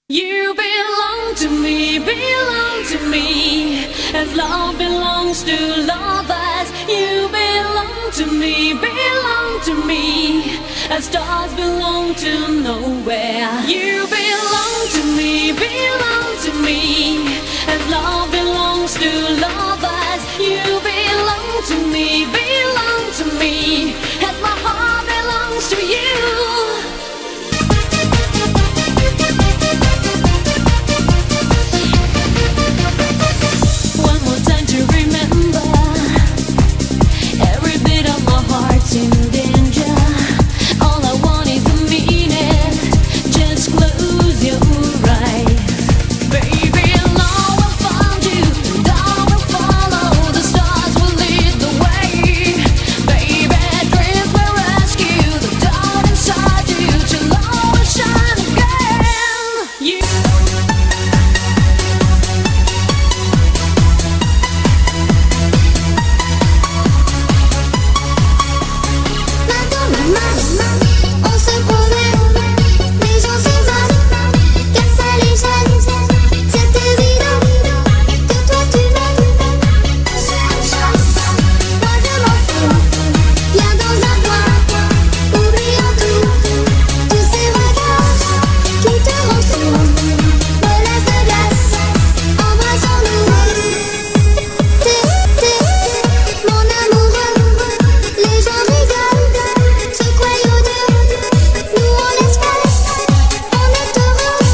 You belong to me, as love belongs to lovers. You belong to me, as stars belong to nowhere. You belong to me, as love belongs to lovers. You belong to me, as my heart belongs to you. In danger, all I want is a minute. Just close your eyes, baby. Love will find you, and I will follow. The stars will lead the way, baby. Dreams will rescue the doubt inside you till love will shine again. You. On se promène, les gens s'évanent, car ça les gêne. C'est évident que toi tu m'aimes. Moi je m'en fous, viens dans un coin, oublions tout, tous ces regards qui te rentourent. Relâche de glace, embrassons-nous. T'es mon amoureux, les gens rigolent, se croient odieux. Nous on laisse faire, on est heureux.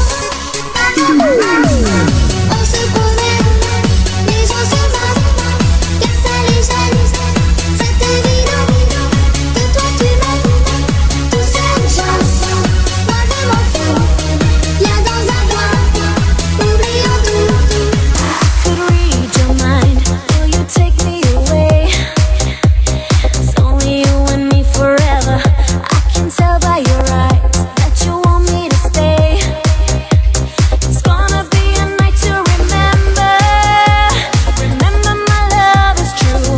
On se promène, les gens se marrent, car ça les gêne. C'est évident que toi tu m'aimes. Tout seul j'aime, moi je m'en fous. Viens dans un coin, oublions tout. Could read your mind, will you take me away? It's only you and me forever. I can tell by your eyes that you want me to stay. It's gonna be a night to remember. Remember my love is true.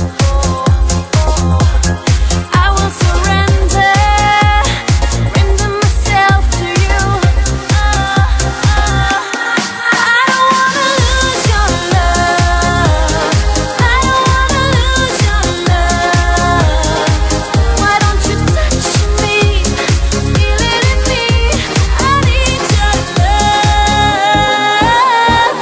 I will surrender myself to you. I don't wanna lose your love. I don't wanna lose your love. Why don't you touch me, feel it in me? I need your love.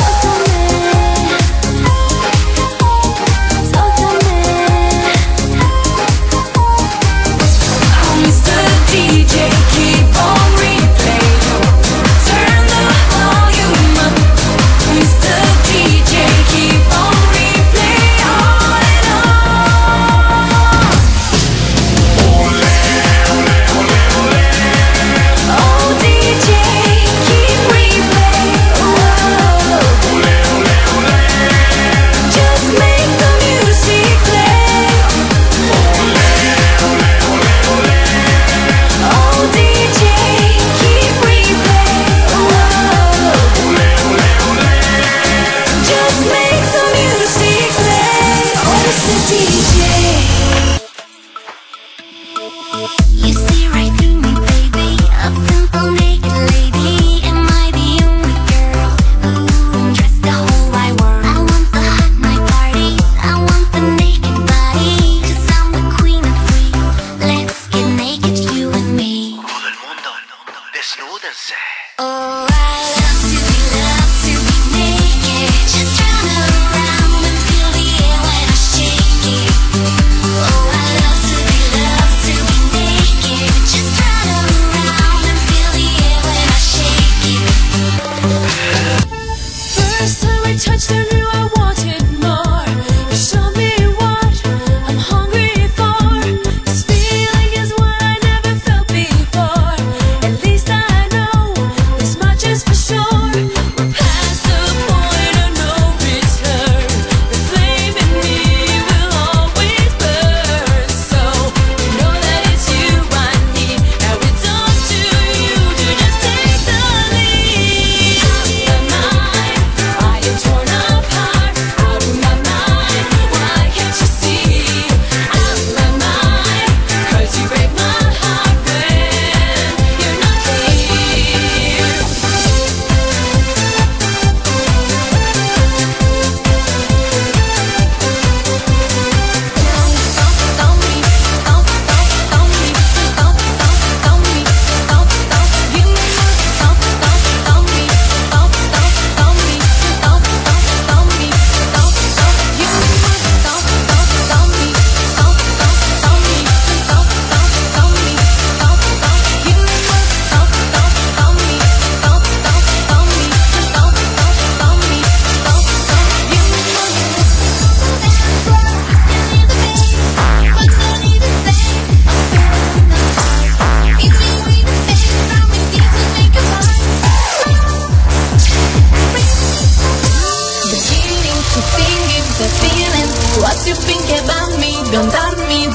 Mr. DJ, keep on replay. Turn the volume up. Mr. DJ, keep on replay on and on. Oh DJ, keep replay. Just make the music play. Oh DJ, keep replay. Just make the music play. Oh, Mr. DJ. You see right through me, baby. A simple naked lady. Am I the only girl who interests the whole wide world? I want the hot night parties. I want the naked body. 'Cause I'm the queen of free. Let's get naked, you and me. Todo el mundo, desnúdense. Oh, I love to be naked. Just run around and feel the air when I shake it. Oh, I love to be naked. Just run around and feel the air when I shake it. First time I touched, I knew I wanted more. You showed me what I'm hungry for. This feeling is what I never felt before. At least I know this much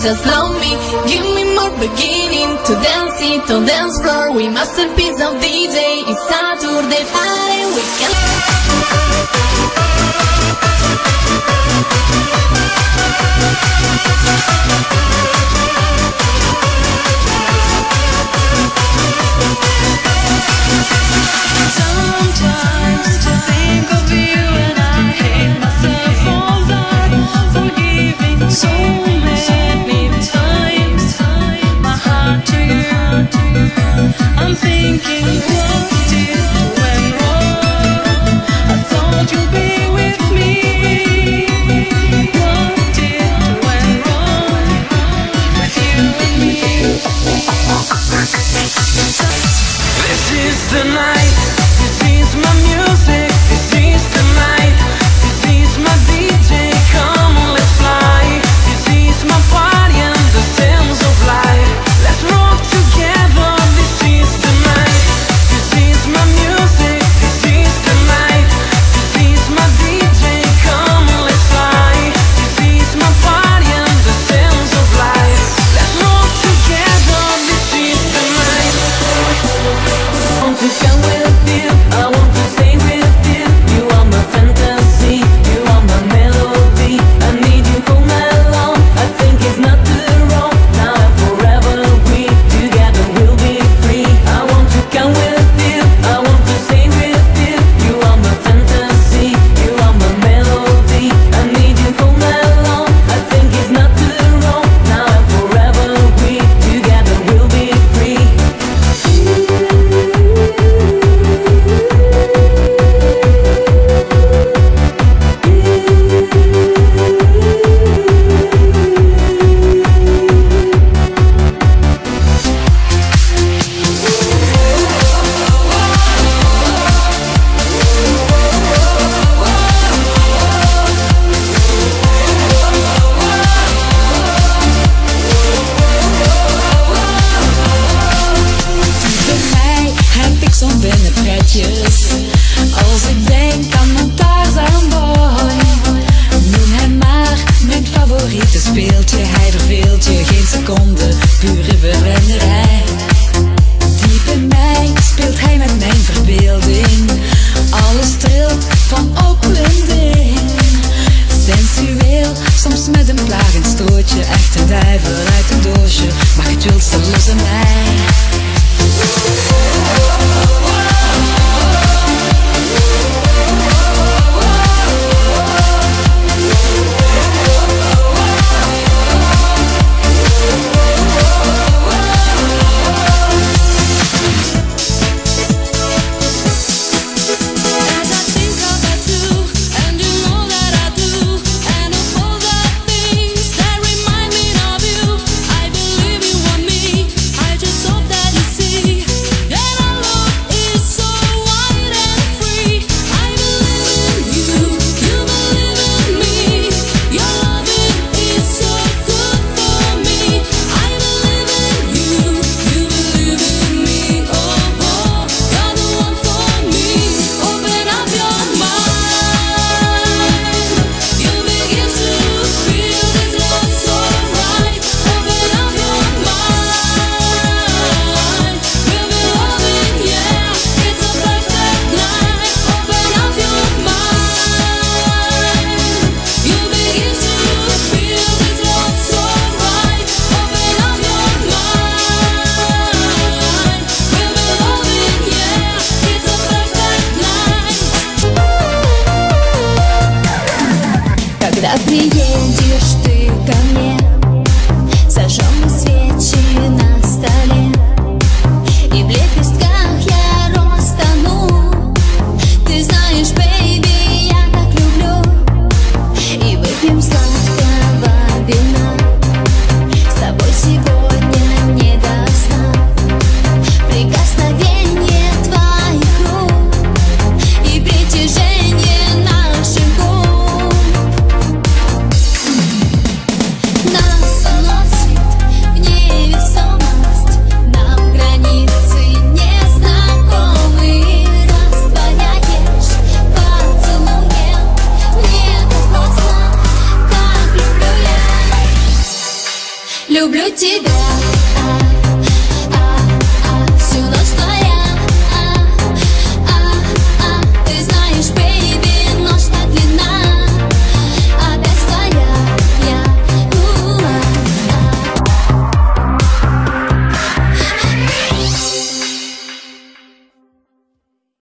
just love me. Give me more beginning to dance it on dance floor. We masterpiece of DJ. It's Saturday party weekend. Sometimes I think of you and I hate myself for that, for giving so many times my heart to you. I'm thinking, what did went wrong? I thought you'd be with me. What did went wrong with you and me? This is the night. This is my music. This is the night. This is my DJ. Come on, let's fly. This is my party and the sense of life. Let's rock together. This is the night. This is my music. This is the night. This is my DJ. Come on, let's fly. This is my party and the sense of life. Let's rock together. This is the night. I want to come with you. I want to stay with you. You are my fantasy. You are my melody. I need you for my love. I think it's not too wrong. Now and forever we together will be free. I want to come with you. I want to stay with you. You are my fantasy. You are my melody. I need you for my love. I think it's not too wrong. Now and forever we together will be free. Voor mij heb ik zo'n binnenpretjes.